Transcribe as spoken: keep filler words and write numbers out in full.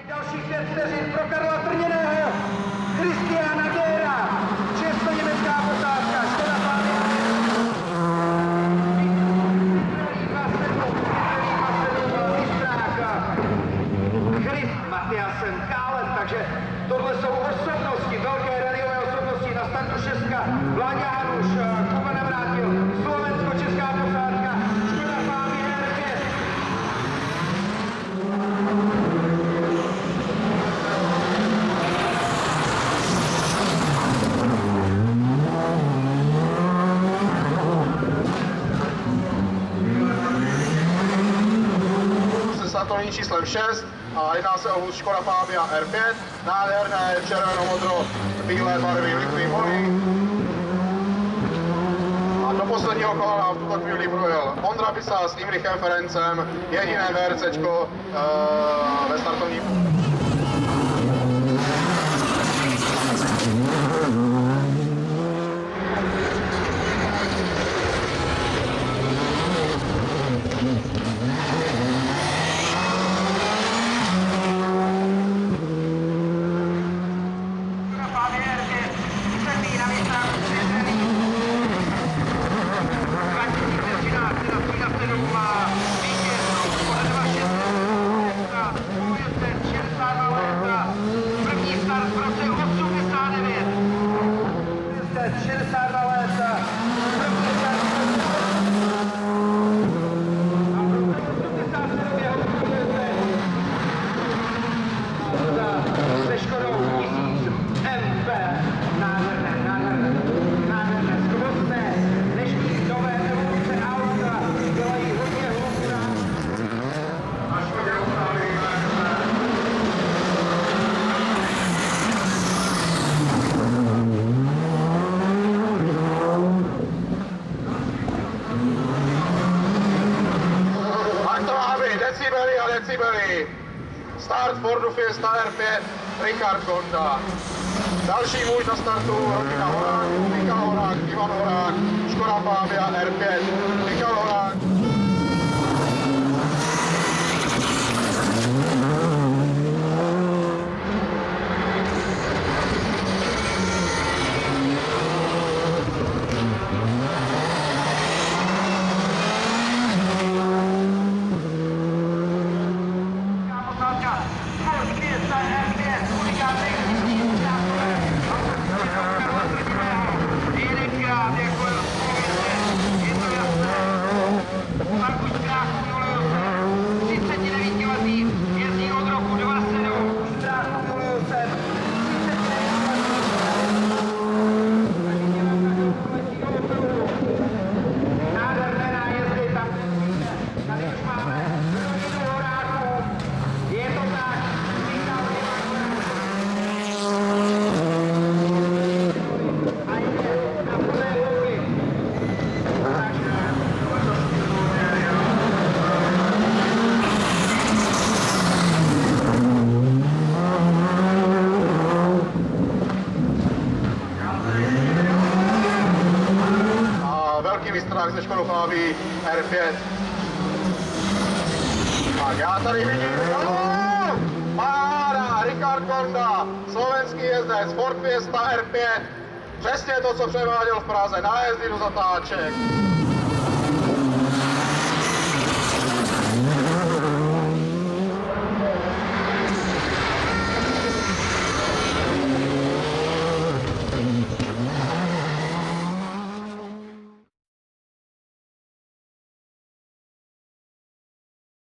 Dalších pět vteřin pro Karla Trněného, Christiana Gera, česko-německá posádka, Škoda Fabia. Chris Matiasen Kálen, takže tohle jsou osobnosti, velké rallyové osobnosti na startu šestka. Vláďa Hanuš, Kuba Navrátil, slovensko-česká posádka, Škoda Fabia R pět. Startovní číslem šest a jedná se o vůz Škoda Fabia R pět, nádherné červeno-modro-bílé barvy Liquid Money. A do posledního kola nám v tuto chvíli projel Ondra Bisa s Imrichem Ferencem, jediné VRCčko uh, ve startovním. Decibeli a decibeli. Start Fordu Fiesta R pět, Richard Gonda. Další muž na startu, Rodina Horák, Michal Horák, Ivan Horák, Škoda Fabia R pět, Michal Horák. Mistrák ze Škodou Fabii R pět. A já tady vidím, oh, páda, Richard Gonda, slovenský jezdec, Ford Fiesta R pět. Přesně to, co převáděl v Praze, nájezdy do zatáček.